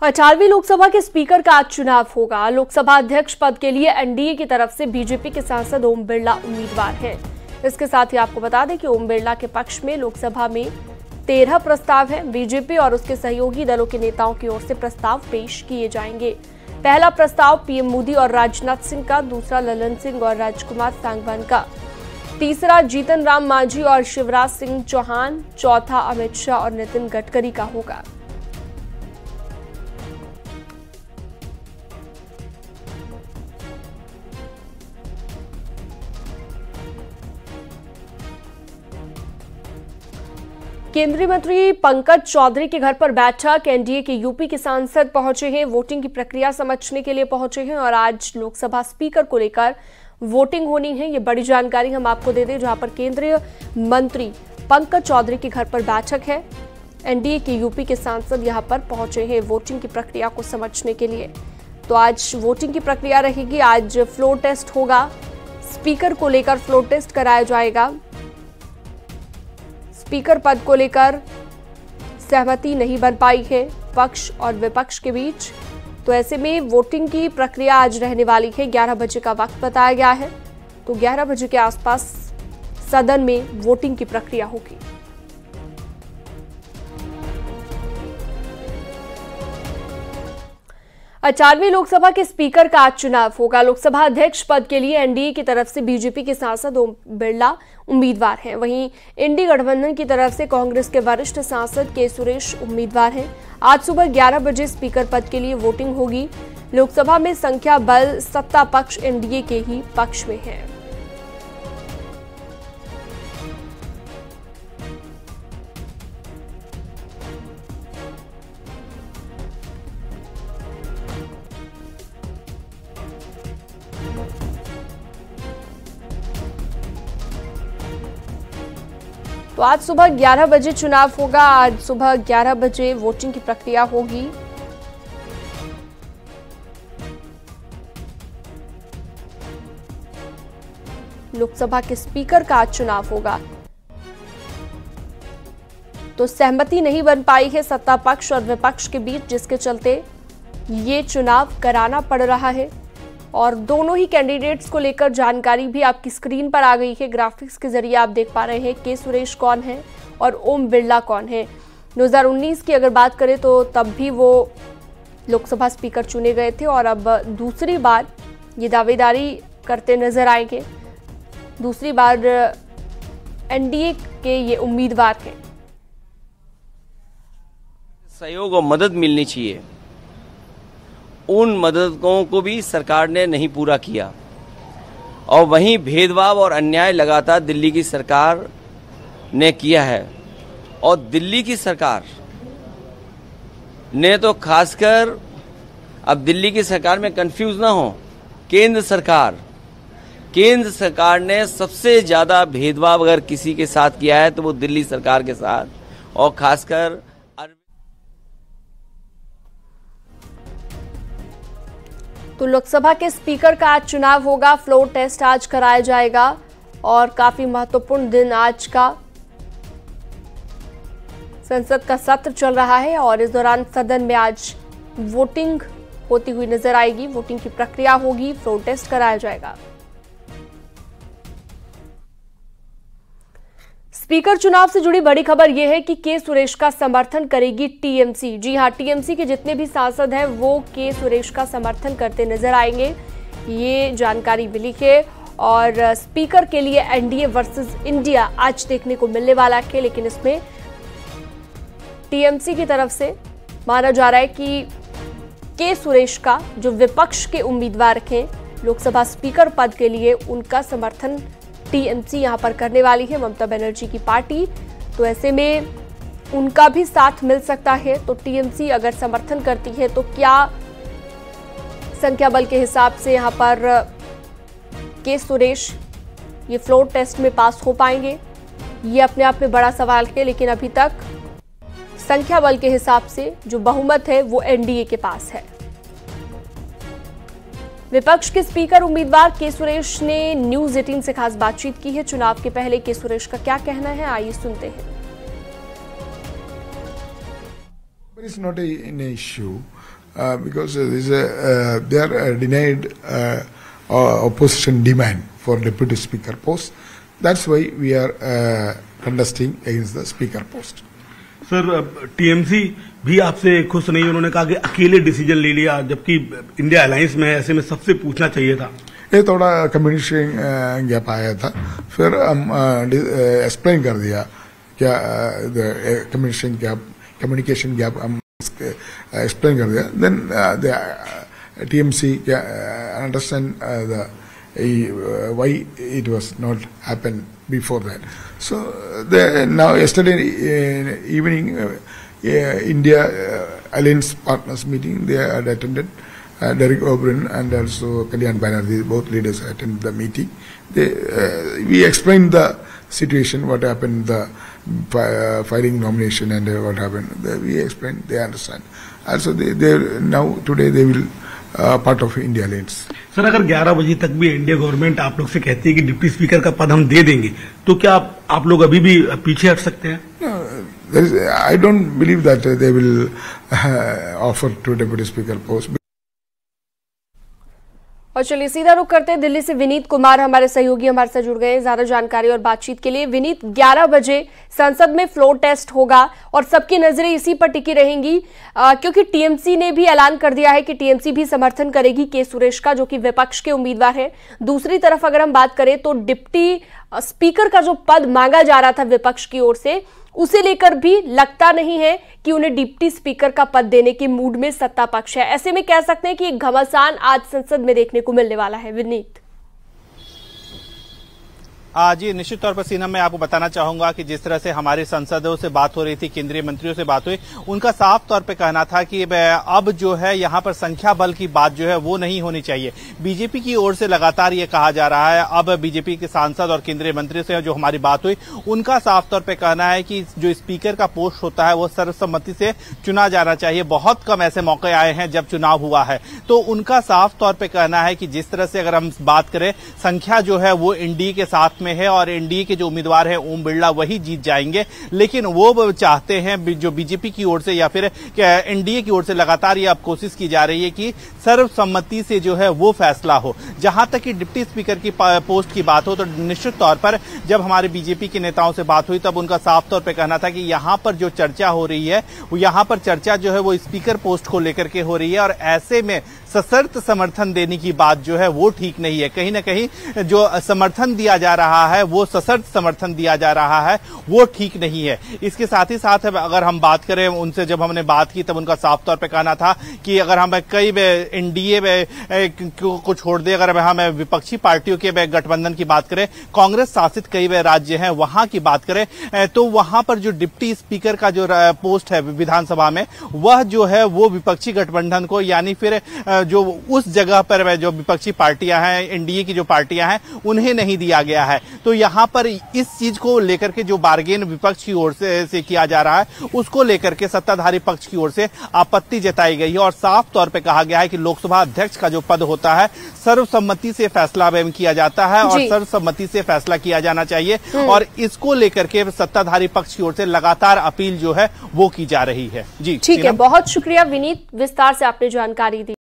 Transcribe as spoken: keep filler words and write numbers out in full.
अठारहवीं लोकसभा के स्पीकर का आज चुनाव होगा। लोकसभा अध्यक्ष पद के लिए एनडीए की तरफ से बीजेपी के सांसद ओम बिरला उम्मीदवार हैं। इसके साथ ही आपको बता दें कि ओम बिरला के पक्ष में लोकसभा में तेरह प्रस्ताव हैं। बीजेपी और उसके सहयोगी दलों के नेताओं की ओर से प्रस्ताव पेश किए जाएंगे। पहला प्रस्ताव पीएम मोदी और राजनाथ सिंह का, दूसरा ललन सिंह और राजकुमार सांगवान का, तीसरा जीतन राम मांझी और शिवराज सिंह चौहान, चौथा अमित शाह और नितिन गडकरी का होगा। केंद्रीय मंत्री पंकज चौधरी के घर पर बैठक एनडीए के यूपी के सांसद पहुंचे हैं। वोटिंग की प्रक्रिया समझने के लिए पहुंचे हैं और आज लोकसभा स्पीकर को लेकर वोटिंग होनी है। ये बड़ी जानकारी हम आपको दे दें, जहां पर केंद्रीय मंत्री पंकज चौधरी के घर पर बैठक है। एनडीए के यूपी के सांसद यहां पर पहुंचे हैं वोटिंग की प्रक्रिया को समझने के लिए। तो आज वोटिंग की प्रक्रिया रहेगी। आज फ्लोर टेस्ट होगा। स्पीकर को लेकर फ्लोर टेस्ट कराया जाएगा। स्पीकर पद को लेकर सहमति नहीं बन पाई है पक्ष और विपक्ष के बीच, तो ऐसे में वोटिंग की प्रक्रिया आज रहने वाली है। ग्यारह बजे का वक्त बताया गया है, तो ग्यारह बजे के आसपास सदन में वोटिंग की प्रक्रिया होगी। अठारहवीं लोकसभा के स्पीकर का आज चुनाव होगा। लोकसभा अध्यक्ष पद के लिए एनडीए की तरफ से बीजेपी के सांसद ओम बिरला उम्मीदवार हैं। वहीं इंडी गठबंधन की तरफ से कांग्रेस के वरिष्ठ सांसद के सुरेश उम्मीदवार हैं। आज सुबह ग्यारह बजे स्पीकर पद के लिए वोटिंग होगी। लोकसभा में संख्या बल सत्ता पक्ष एनडीए के ही पक्ष में है। तो आज सुबह ग्यारह बजे चुनाव होगा। आज सुबह ग्यारह बजे वोटिंग की प्रक्रिया होगी। लोकसभा के स्पीकर का आज चुनाव होगा। तो सहमति नहीं बन पाई है सत्ता पक्ष और विपक्ष के बीच, जिसके चलते ये चुनाव कराना पड़ रहा है। और दोनों ही कैंडिडेट्स को लेकर जानकारी भी आपकी स्क्रीन पर आ गई है। ग्राफिक्स के जरिए आप देख पा रहे हैं के सुरेश कौन है और ओम बिरला कौन है। दो हज़ार उन्नीस की अगर बात करें तो तब भी वो लोकसभा स्पीकर चुने गए थे और अब दूसरी बार ये दावेदारी करते नजर आएंगे। दूसरी बार एनडीए के ये उम्मीदवार हैं। सहयोग और मदद मिलनी चाहिए, उन मददों को भी सरकार ने नहीं पूरा किया। और वहीं भेदभाव और अन्याय लगातार दिल्ली की सरकार ने किया है। और दिल्ली की सरकार ने तो खासकर, अब दिल्ली की सरकार में कंफ्यूज ना हो, केंद्र सरकार केंद्र सरकार ने सबसे ज्यादा भेदभाव अगर किसी के साथ किया है तो वो दिल्ली सरकार के साथ। और खासकर तो लोकसभा के स्पीकर का आज चुनाव होगा। फ्लोर टेस्ट आज कराया जाएगा और काफी महत्वपूर्ण दिन आज का। संसद का सत्र चल रहा है और इस दौरान सदन में आज वोटिंग होती हुई नजर आएगी। वोटिंग की प्रक्रिया होगी, फ्लोर टेस्ट कराया जाएगा। स्पीकर चुनाव से जुड़ी बड़ी खबर यह है कि के सुरेश का समर्थन करेगी टीएमसी। जी हां, टीएमसी के जितने भी सांसद हैं वो के सुरेश का समर्थन करते नजर आएंगे, ये जानकारी मिली है। और स्पीकर के लिए एनडीए वर्सेस इंडिया आज देखने को मिलने वाला है, लेकिन इसमें टीएमसी की तरफ से माना जा रहा है कि के सुरेश का, जो विपक्ष के उम्मीदवार हैं लोकसभा स्पीकर पद के लिए, उनका समर्थन टीएमसी यहां पर करने वाली है, ममता बनर्जी की पार्टी। तो ऐसे में उनका भी साथ मिल सकता है। तो टीएमसी अगर समर्थन करती है तो क्या संख्या बल के हिसाब से यहां पर के सुरेश ये फ्लोर टेस्ट में पास हो पाएंगे, ये अपने आप में बड़ा सवाल है। लेकिन अभी तक संख्या बल के हिसाब से जो बहुमत है वो एनडीए के पास है। विपक्ष के स्पीकर उम्मीदवार के सुरेश ने न्यूज अठारह से खास बातचीत की है। चुनाव के पहले के सुरेश का क्या कहना है, आइए सुनते हैं। It's not a, an issue. uh, because this is a, uh, they are uh, denied uh, uh, opposition demand for deputy speaker post. That's why we are uh, contesting against the speaker post. Sir TMC भी आपसे खुश नहीं, उन्होंने कहा कि अकेले decision ले लिया, जबकि इंडिया अलायंस में ऐसे में सबसे पूछना चाहिए था। ये थोड़ा कम्युनिकेशन गैप आया था, फिर हम एक्सप्लेन कर दिया क्या कम्युनिकेशन गैप कम्युनिकेशन गैप हम एक्सप्लेन कर दिया। Then the TMC understand the why it was not happened before that. So the, now yesterday uh, evening uh, uh, India uh, Alliance Partners meeting, they had attended. Uh, Derek O'Brien and also Kalyan Banerjee, both leaders attended the meeting. They, uh, we explained the situation, what happened, the uh, filing nomination and uh, what happened. They, we explained, they understand. Also, they, they now today they will uh, part of India Alliance. Sir अगर ग्यारह बजे तक भी India government आप लोग से कहती है कि डिप्टी स्पीकर का पद हम दे देंगे, तो क्या आप, आप लोग अभी भी पीछे हट सकते हैं? No, I don't believe that they will uh, offer to deputy speaker post. और चलिए सीधा रुख करते हैं दिल्ली से। विनीत कुमार हमारे सहयोगी हमारे साथ जुड़ गए हैं ज्यादा जानकारी और बातचीत के लिए। विनीत, ग्यारह बजे संसद में फ्लोर टेस्ट होगा और सबकी नजरें इसी पर टिकी रहेंगी, आ, क्योंकि टीएमसी ने भी ऐलान कर दिया है कि टीएमसी भी समर्थन करेगी के सुरेश का, जो कि विपक्ष के उम्मीदवार है। दूसरी तरफ अगर हम बात करें तो डिप्टी स्पीकर का जो पद मांगा जा रहा था विपक्ष की ओर से, उसे लेकर भी लगता नहीं है कि उन्हें डिप्टी स्पीकर का पद देने के मूड में सत्ता पक्ष है। ऐसे में कह सकते हैं कि एक घमासान आज संसद में देखने को मिलने वाला है। विनीत जी निश्चित तौर पर सीना मैं आपको बताना चाहूंगा कि जिस तरह से हमारे सांसदों से बात हो रही थी, केंद्रीय मंत्रियों से बात हुई, उनका साफ तौर पे कहना था कि अब जो है यहाँ पर संख्या बल की बात जो है वो नहीं होनी चाहिए। बीजेपी की ओर से लगातार ये कहा जा रहा है, अब बीजेपी के सांसद और केंद्रीय मंत्री से जो हमारी बात हुई, उनका साफ तौर पर कहना है कि जो स्पीकर का पोस्ट होता है वो सर्वसम्मति से चुना जाना चाहिए। बहुत कम ऐसे मौके आए हैं जब चुनाव हुआ है, तो उनका साफ तौर पर कहना है कि जिस तरह से अगर हम बात करें, संख्या जो है वो एनडीए के साथ है और एनडीए के जो उम्मीदवार हैं ओम बिरला वही जीत जाएंगे, लेकिन वो चाहते हैं जो बीजेपी की ओर से या फिर एनडीए की ओर से लगातार ये अब कोशिश की जा रही है कि सर्वसम्मति से जो है वो फैसला हो। जहां तक कि डिप्टी स्पीकर की पोस्ट की बात हो, तो निश्चित तौर पर जब हमारे बीजेपी के नेताओं से बात हुई तब उनका साफ तौर पर कहना था कि यहां पर जो चर्चा हो रही है, यहां पर चर्चा जो है वो स्पीकर पोस्ट को लेकर के हो रही है और ऐसे में सशर्त समर्थन देने की बात जो है वो ठीक नहीं है। कहीं ना कहीं जो समर्थन दिया जा रहा है, वो सशर्त समर्थन दिया जा रहा है, वो ठीक नहीं है। इसके साथ ही साथ अगर हम बात करें, उनसे जब हमने बात की तब उनका साफ तौर पे कहना था कि अगर हम कई एनडीए को छोड़ दे, अगर हम विपक्षी पार्टियों के गठबंधन की बात करें, कांग्रेस शासित कई राज्य हैं वहां की बात करें, तो वहां पर जो डिप्टी स्पीकर का जो पोस्ट है विधानसभा में, वह जो है वो विपक्षी गठबंधन को, यानी फिर जो उस जगह पर जो विपक्षी पार्टियां हैं, एनडीए की जो पार्टियां हैं, उन्हें नहीं दिया गया है। तो यहां पर इस चीज को लेकर के जो बार्गेन विपक्ष की ओर से, से किया जा रहा है, उसको लेकर के सत्ताधारी पक्ष की ओर से आपत्ति जताई गई है और साफ तौर पे कहा गया है कि लोकसभा अध्यक्ष का जो पद होता है सर्वसम्मति से फैसला किया जाता है और सर्वसम्मति से फैसला किया जाना चाहिए, और इसको लेकर के सत्ताधारी पक्ष की ओर से लगातार अपील जो है वो की जा रही है। जी ठीक है, बहुत शुक्रिया विनीत, विस्तार से आपने जानकारी दी।